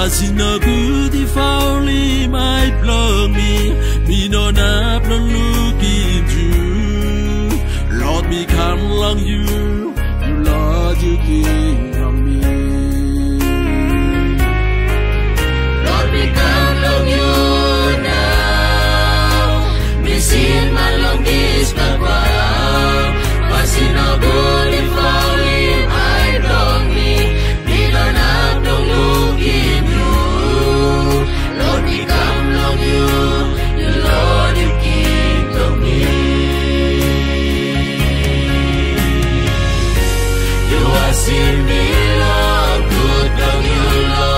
Pasinagu di fauli my plug me no nap no look into. Lord me come along you Lord you king of me. Lord me come along you now. Me sin my longest pagwang. Pasinagu di fauli my plug me no nap no look into. Lord me come along you Lord you king of me. See me, Lord, good of you,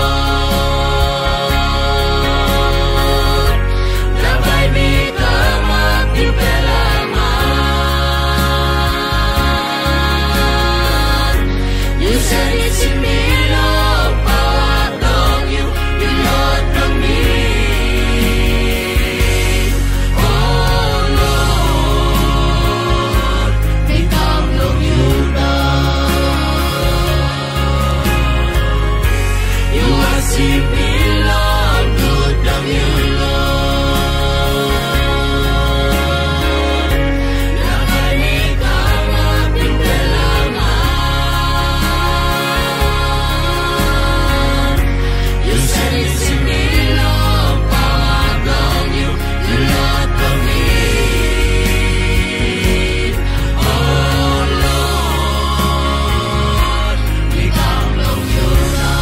Lord. Dabei mi tamak di pelaman. You said it's in me, Lord, power of you Lord of me. Oh Lord, we come to you now. See me, Lord, good of you, Lord. Dabei tamak di pelaman. You said it's in me, Lord, power of you Lord of me. Oh Lord, we come to you now.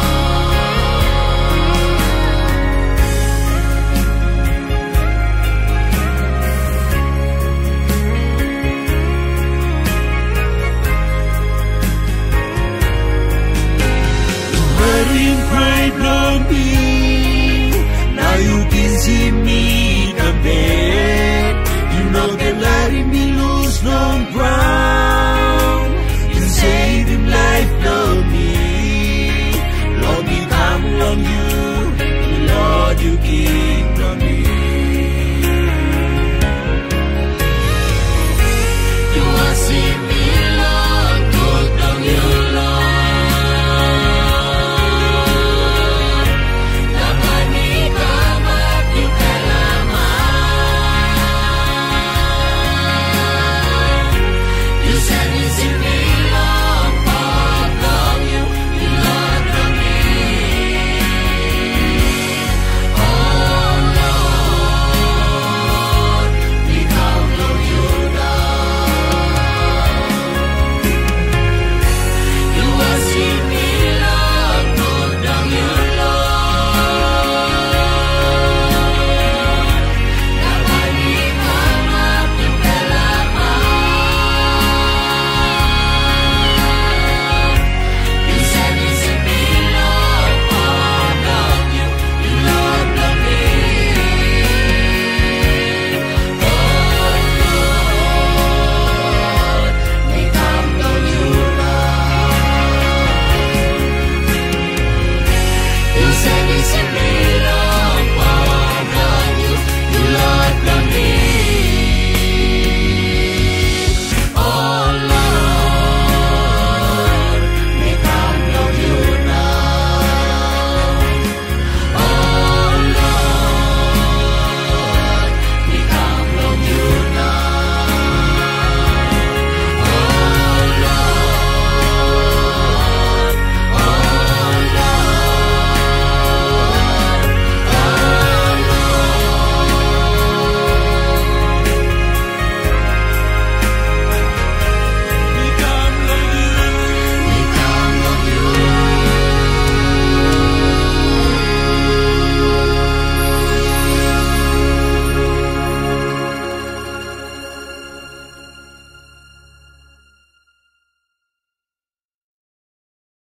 Now you can see me come back. You know that letting me lose no ground. You saved him life from me. Lord, me come on you, Lord, you give.